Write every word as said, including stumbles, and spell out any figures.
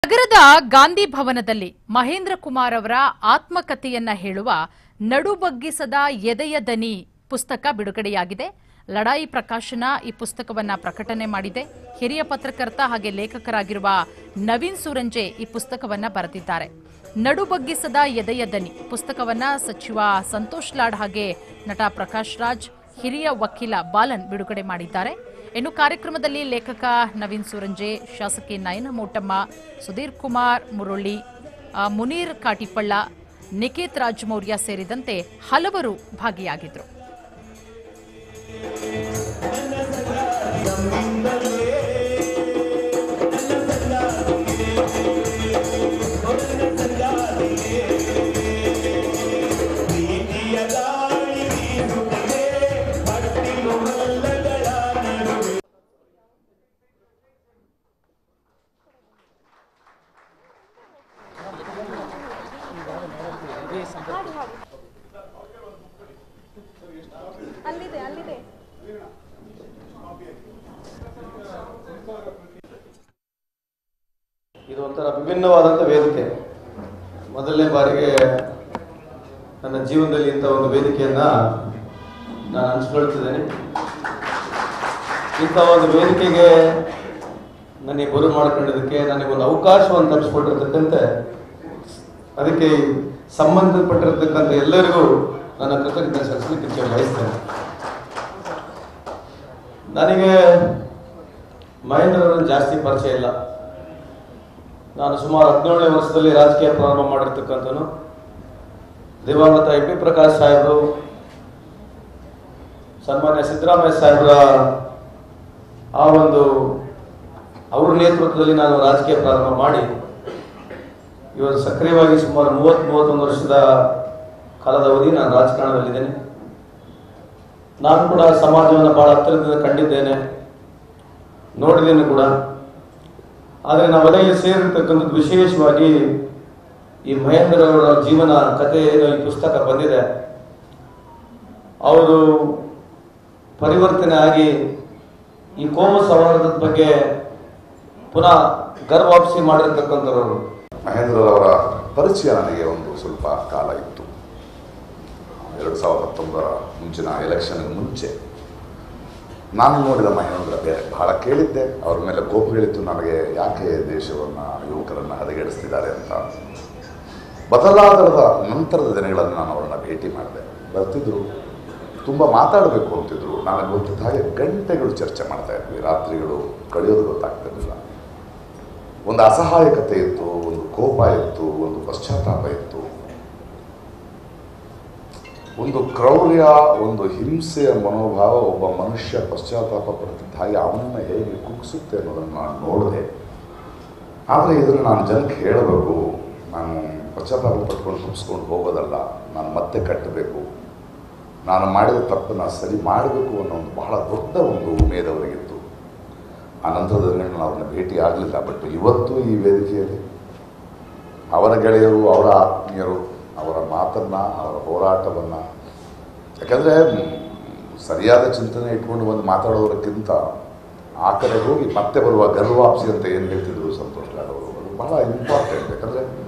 ನಗರದ ಗಾಂಧಿ ಭವನದಲ್ಲಿ ಮಹೇಂದ್ರ ಕುಮಾರ್ ಅವರ ಆತ್ಮಕಥೆಯನ್ನ ಹೇಳುವ ನಡುಬಗ್ಗಿಸದ ಎದೆಯ ದನಿ ಪುಸ್ತಕ ಬಿಡುಗಡೆಯಾಗಿದೆ. ಲಡಾಯಿ ಪ್ರಕಾಶನ ಈ ಪುಸ್ತಕವನ್ನ ಪ್ರಕಟಣೆ ಮಾಡಿದೆ. ಹಿರಿಯ ಪತ್ರಕರ್ತ ಹಾಗೆ ಲೇಖಕರಾಗಿರುವ ನವೀನ್ ಸೂರಂಜೆ ಈ ಪುಸ್ತಕವನ್ನ ಬರೆದಿದ್ದಾರೆ. ನಡುಬಗ್ಗಿಸದ ಎದೆಯ ದನಿ ಪುಸ್ತಕವನ್ನ ಸಚಿವ ಸಂತೋಷ್ ಲಾಡ್ ಹಾಗೆ ನಟ ಪ್ರಕಾಶ್ ರಾಜ್, ಹಿರಿಯ ವಕೀಲ ಬಾಲನ್ ಬಿಡುಗಡೆ ಮಾಡಿದ್ದಾರೆ. ಇನ್ನು ಕಾರ್ಯಕ್ರಮದಲ್ಲಿ ಲೇಖಕ ನವೀನ್ ಸೂರಂಜೆ, ಶಾಸಕಿ ನಯನ ಮೋಟಮ್ಮ, ಸುಧೀರ್ ಕುಮಾರ್ ಮುರಳಿ, ಮುನೀರ್ ಕಾಟಿಪಳ್ಳ, ನಿಕೇತ್ ರಾಜ್ ಮೌರ್ಯ ಸೇರಿದಂತೆ ಹಲವರು ಭಾಗಿಯಾಗಿದ್ದರು. ಅಲ್ಲಿದೆ ಅಲ್ಲಿದೆ ಇದು ಒಂಥರ ವಿಭಿನ್ನವಾದಂಥ ವೇದಿಕೆ. ಮೊದಲನೇ ಬಾರಿಗೆ ನನ್ನ ಜೀವನದಲ್ಲಿ ಇಂಥ ಒಂದು ವೇದಿಕೆಯನ್ನ ನಾನು ಹಂಚಿಕೊಳ್ತಿದ್ದೇನೆ. ಇಂಥ ಒಂದು ವೇದಿಕೆಗೆ ನನಗೆ ಬರು ಮಾಡ್ಕೊಂಡಿದ್ದಕ್ಕೆ ನನಗೊಂದು ಅವಕಾಶವನ್ನು ತಪ್ಪಿಸ್ಕೊಟ್ಟಿರ್ತಕ್ಕಂತೆ ಅದಕ್ಕೆ ಸಂಬಂಧಪಟ್ಟಿರತಕ್ಕಂಥ ಎಲ್ಲರಿಗೂ ನನ್ನ ಕೃತಜ್ಞತೆ ಸಲ್ಲಿಸಲಿಕ್ಕೆ ಬಯಸ್ತೇನೆ. ನನಗೆ ಮಹೇಂದ್ರರನ್ನು ಜಾಸ್ತಿ ಪರಿಚಯ ಇಲ್ಲ. ನಾನು ಸುಮಾರು ಹದಿನೇಳನೇ ವರ್ಷದಲ್ಲಿ ರಾಜಕೀಯ ಪ್ರಾರಂಭ ಮಾಡಿರ್ತಕ್ಕಂಥನು. ದಿವಂಗತ ಎಂ ಪಿ ಪ್ರಕಾಶ್ ಸಾಹೇಬರು, ಸನ್ಮಾನ್ಯ ಸಿದ್ದರಾಮಯ್ಯ ಸಾಹೇಬರ ಆ ಒಂದು ಅವ್ರ ನೇತೃತ್ವದಲ್ಲಿ ನಾನು ರಾಜಕೀಯ ಪ್ರಾರಂಭ ಮಾಡಿ ಇವತ್ತು ಸಕ್ರಿಯವಾಗಿ ಸುಮಾರು ಮೂವತ್ತ್ ಮೂವತ್ತೊಂದು ವರ್ಷದ ಕಾಲದ ಅವಧಿ ನಾನು ರಾಜಕಾರಣದಲ್ಲಿದ್ದೇನೆ. ನಾನು ಕೂಡ ಸಮಾಜವನ್ನು ಬಹಳ ಹತ್ತಿರದಿಂದ ಕಂಡಿದ್ದೇನೆ, ನೋಡಿದ್ದೇನೆ ಕೂಡ. ಆದರೆ ನಾವೆಲ್ಲ ಸೇರಿರ್ತಕ್ಕಂಥದ್ದು ವಿಶೇಷವಾಗಿ ಈ ಮಹೇಂದ್ರ ಅವರ ಜೀವನ ಕಥೆ ಏನು ಈ ಪುಸ್ತಕ ಬಂದಿದೆ, ಅವರು ಪರಿವರ್ತನೆ ಆಗಿ ಈ ಕೋಮು ಸೌಹಾರ್ದದ ಬಗ್ಗೆ ಪುನಃ ಗರ್ವಾಪ್ಸಿ ಮಾಡಿರ್ತಕ್ಕಂಥವ್ರು. ಮಹೇಂದ್ರರವರ ಪರಿಚಯ ನನಗೆ ಒಂದು ಸ್ವಲ್ಪ ಕಾಲ ಇತ್ತು. ಎರಡು ಸಾವಿರದ ಹತ್ತೊಂಬತ್ತರ ಮುಂಚಿನ ಎಲೆಕ್ಷನ್ಗೆ ಮುಂಚೆ ನಾನು ನೋಡಿದ ಮಹೇಂದ್ರ ಬೇರೆ. ಬಹಳ ಕೇಳಿದ್ದೆ, ಅವ್ರ ಮೇಲೆ ಕೋಪಗಳಿತ್ತು ನನಗೆ, ಯಾಕೆ ದೇಶವನ್ನು ಯುವಕರನ್ನು ಹದಗೆಡಿಸ್ತಿದ್ದಾರೆ ಅಂತ. ಬದಲಾವಣೆದ ನಂತರದ ದಿನಗಳಲ್ಲಿ ನಾನು ಅವರನ್ನು ಭೇಟಿ ಮಾಡಿದೆ. ಬರ್ತಿದ್ರು, ತುಂಬ ಮಾತಾಡಬೇಕು ಅಂತಿದ್ರು. ನನಗೆ ಗೊತ್ತಿದ್ದ ಹಾಗೆ ಗಂಟೆಗಳು ಚರ್ಚೆ ಮಾಡ್ತಾ ಇದ್ವಿ, ರಾತ್ರಿಗಳು ಕಳೆಯೋದು ಗೊತ್ತಾಗ್ತಿರಲಿಲ್ಲ. ಒಂದು ಅಸಹಾಯಕತೆ ಇತ್ತು, ಒಂದು ಕೋಪ ಇತ್ತು, ಒಂದು ಪಶ್ಚಾತ್ತಾಪ ಇತ್ತು, ಒಂದು ಕ್ರೌರ್ಯ, ಒಂದು ಹಿಂಸೆಯ ಮನೋಭಾವ. ಒಬ್ಬ ಮನುಷ್ಯ ಪಶ್ಚಾತ್ತಾಪ ಪಡ್ತಿದ್ದ ಹಾಗೆ ಅವನನ್ನು ಹೇಗೆ ಕುಗ್ಗಿಸುತ್ತೆ ಅನ್ನೋದನ್ನು ನಾನು ನೋಡಿದೆ. ಆದರೆ ಇದನ್ನು ನಾನು ಜನಕ್ಕೆ ಹೇಳಬೇಕು, ನಾನು ಪಶ್ಚಾತ್ತಾಪ ಪಟ್ಕೊಂಡು ಕುಗ್ಸ್ಕೊಂಡು ಹೋಗೋದಲ್ಲ, ನಾನು ಮತ್ತೆ ಕಟ್ಟಬೇಕು, ನಾನು ಮಾಡಿದ ತಪ್ಪನ್ನು ಸರಿ ಮಾಡಬೇಕು ಅನ್ನೋ ಒಂದು ಬಹಳ ದೊಡ್ಡ ಒಂದು ಉಮೇದವರಿಗಿತ್ತು. ಆ ನಂತರದ ದಿನಗಳಲ್ಲಿ ನಾನು ಅವ್ರನ್ನ ಭೇಟಿ ಆಗಲಿಲ್ಲ. ಬಟ್ ಇವತ್ತು ಈ ವೇದಿಕೆಯಲ್ಲಿ ಅವರ ಗೆಳೆಯರು, ಅವರ ಆತ್ಮೀಯರು ಅವರ ಮಾತನ್ನು, ಅವರ ಹೋರಾಟವನ್ನು, ಯಾಕಂದರೆ ಸರಿಯಾದ ಚಿಂತನೆ ಇಟ್ಕೊಂಡು ಬಂದು ಮಾತಾಡೋದಕ್ಕಿಂತ ಆ ಕಡೆ ಹೋಗಿ ಮತ್ತೆ ಬರುವ ಗರ್ವಾಪ್ಸಿ ಅಂತ ಏನು ಹೇಳ್ತಿದ್ರು ಸಂತೋಷ್ ಲಾಡ್ ಅವರು, ಅದು ಬಹಳ ಇಂಪಾರ್ಟೆಂಟ್. ಯಾಕಂದರೆ